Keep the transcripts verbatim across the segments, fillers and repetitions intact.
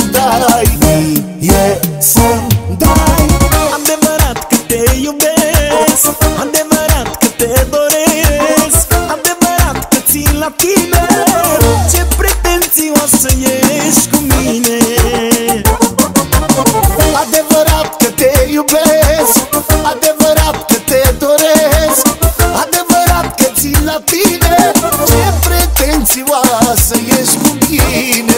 să-mi dai, mie să-mi dai. Adevărat că te iubesc, adevărat că te doresc, adevărat că țin la tine. Ce pretențioasă ești cu mine. Adevărat că te iubesc, adevărat că te doresc, adevărat că țin la tine. Ce pretențioasă ești cu mine.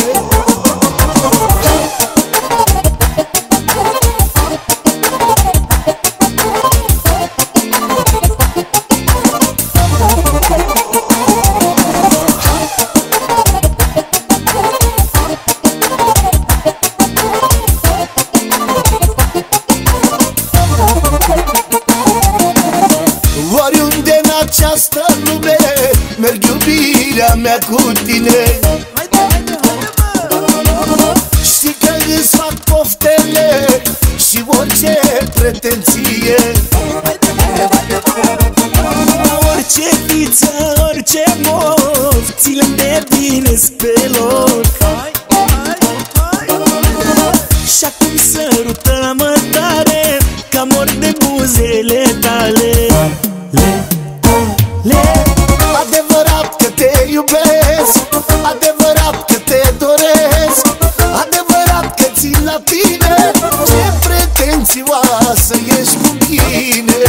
Oriunde în această lume merg iubirea mea cu tine. Știi că îți fac poftele și orice pretenție. Orice fiță, orice mof, ți le îndeplinesc pe loc. Și acum sărută-mă tare, că mor de buzele tale. Le, le. Adevărat că te iubesc, adevărat că te doresc, adevărat că țin la tine. Ce pretențioasă ești cu mine.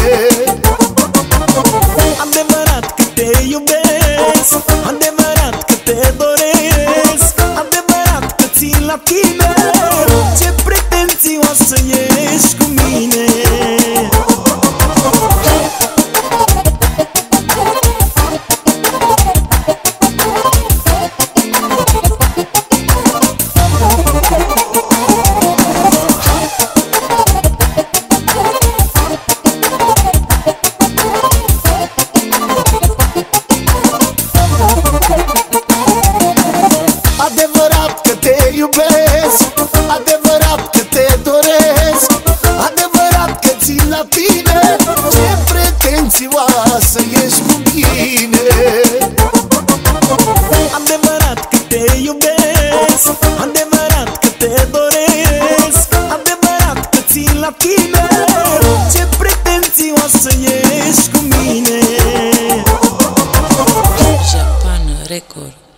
Adevărat că te iubesc, adevărat că te doresc, adevărat că țin la tine. Ce pretențioasă ești cu mine. Adevărat că te iubesc, adevărat că te doresc, adevărat că țin la tine. Ce pretențioasă ești cu mine. Adevărat că te iubesc, adevărat că te doresc, adevărat că țin la tine. Ce pretențioasă ești cu mine. Japan Record.